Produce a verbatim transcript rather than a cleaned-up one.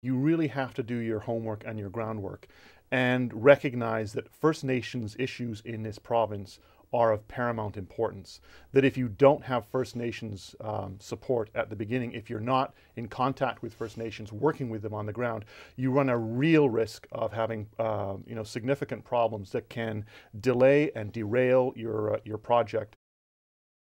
you really have to do your homework and your groundwork and recognize that First Nations issues in this province are of paramount importance. That if you don't have First Nations um, support at the beginning, if you're not in contact with First Nations, working with them on the ground, you run a real risk of having uh, you know, significant problems that can delay and derail your, uh, your project